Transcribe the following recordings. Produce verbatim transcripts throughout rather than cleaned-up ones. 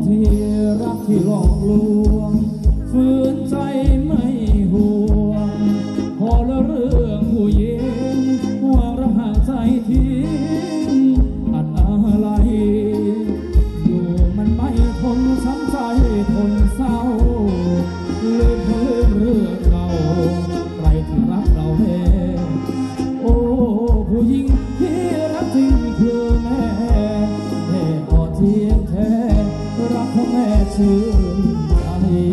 ที่รักที่หลอกลวงฝืนใจไม่ห่วงพอละเรื่องผู้หญิงว่าระหาใจทิ้งอัดอะไรอยู่มันไม่ทนช้ำใจทนเศร้าลืมลืมเรื่องเก่าใครที่รักเราแน่โอ้ผู้หญิงที่รักจริงคือแม่แม่อ่อนเทียงแท้รักของแม่ชื่นใจ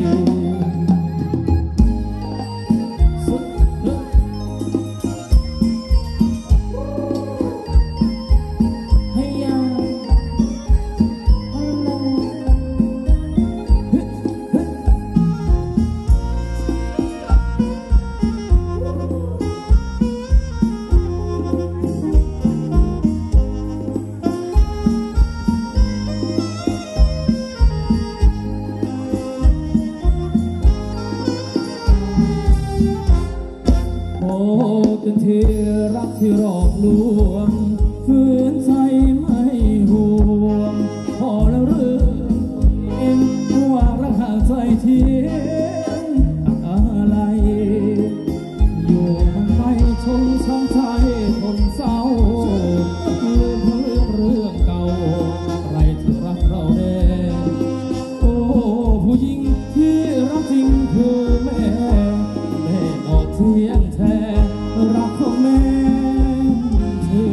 เป็นที่รักที่หลอกลวงฝืนใจไม่ห่วงพอแล้วเรื่องเองว่ารักหาใจทิ้งอะไรอยู่มันไม่ชงช้ำใจทนเศร้าลืมเรื่องเรื่องเก่าใครที่รักเราแน่โอ้ผู้หญิงที่รักจริงคือแม่แม่อ่อนเทียงแท้รักของแม่ชื่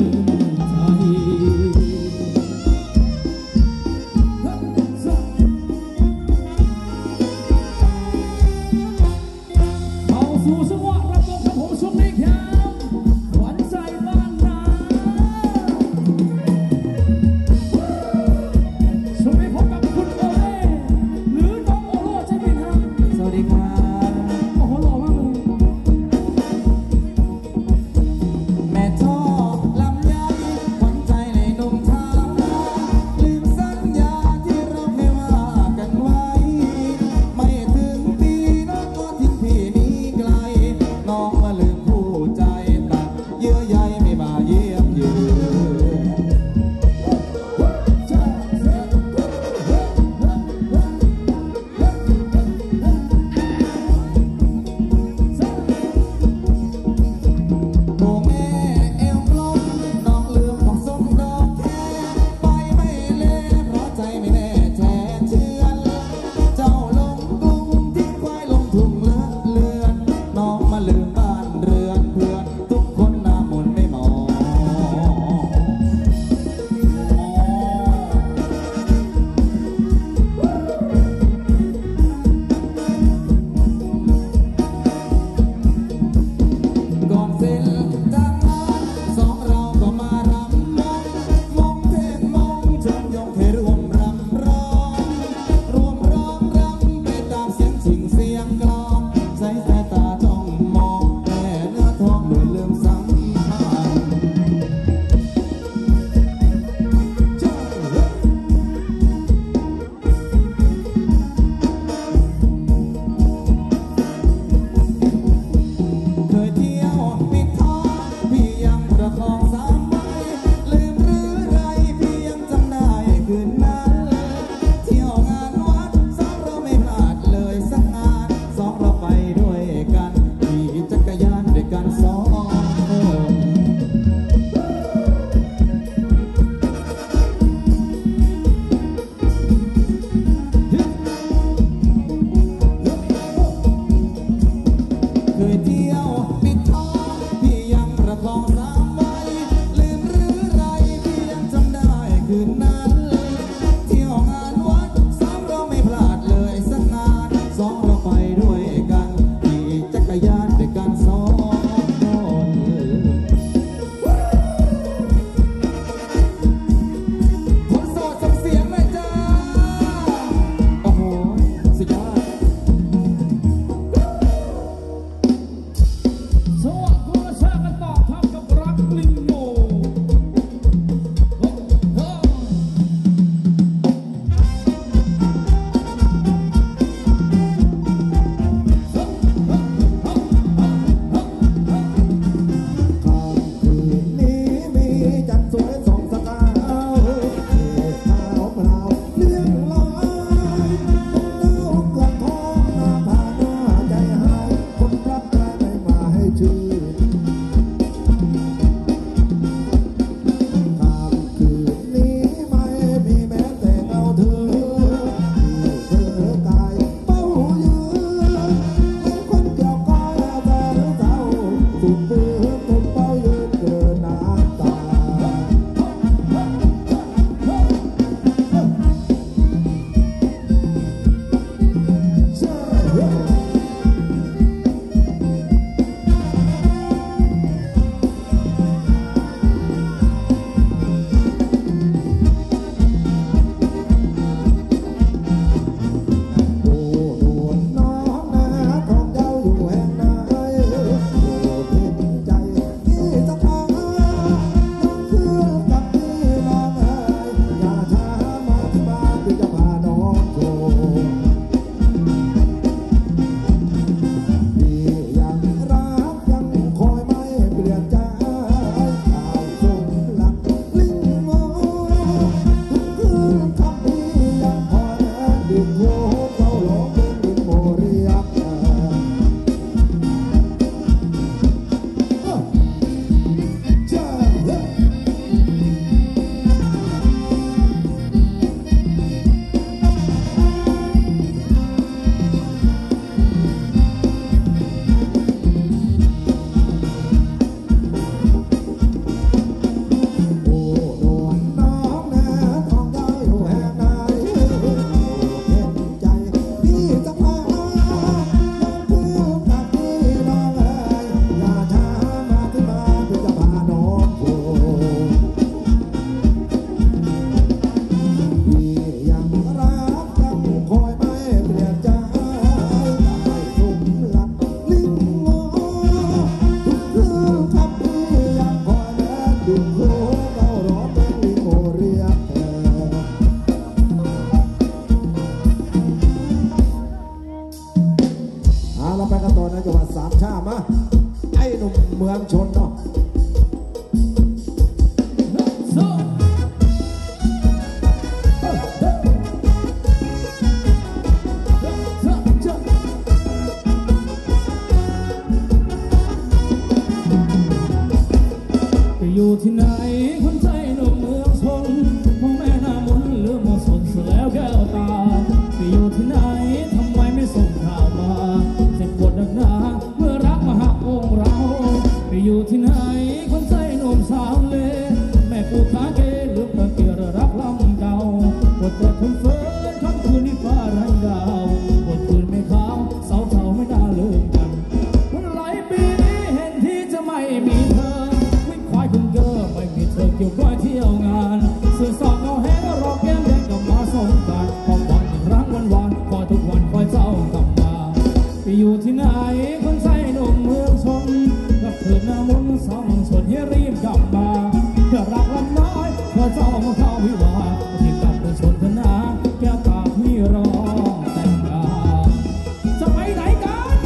คุณเฟิร์นค่ำคืนที่ฟ้าไร้ดาวบนคืนไม่ขาวเสาเท่าไม่น่าลืมกันหลายปีนี้เห็นที่จะไม่มีเธอวิ่งควายคุณเกอไม่มีเธอเกี่ยวก้อยเที่ยวงานสื่อสารเอาแห้งรอแก้มแดงกับมาสงการความหวังอีกครั้งวันวานคอยทุกวันคอยเจ้ากลับมาไปอยู่ที่ไหนคนใส่หนุ่มเมืองชนกับคืนหน้ามนต์สองชนให้รีบกลับมาเพื่อรักลำน้อยเพื่อเจ้ามาเข้าวิวาที่กลับไปชนธนาแก้วตาพี่รอแต่งงานจะไปไหนกัน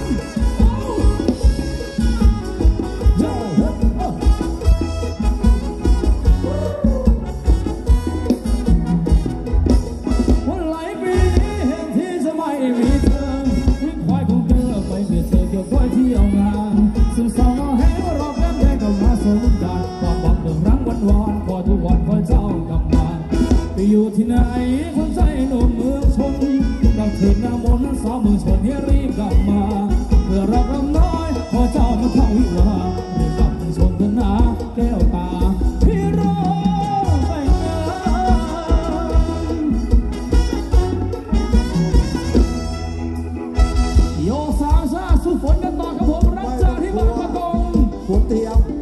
วันหลายปีนี้เห็นที่จะไม่มีเธอวิ่งควายคงเกลือไปมีเธอเกี่ยวก้อยที่เอางานซึ่งสองเอาแห้งรอบแก้มแดงกับมาสงการความหวังเดิมรังวันวานคอยทุกวันคอยเจ้ากลับมาไปอยู่ที่ไหนคนใจหนุ่มเมืองชนกับคืนหน้ามนต์สาวเมืองชนให้รีบกลับมาเพื่อรักลำน้อยขอเจ้ามาเข้าวิวารีบกลับชนธนาแก้วตาพี่รอแต่งงานโยสาวซาสู้ฝนกันต่อกับผมรักเจอที่บางประกงฝนเตียม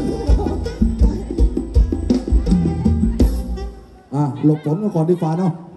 หลบฝนกันก่อนดีฟ้าเนาะ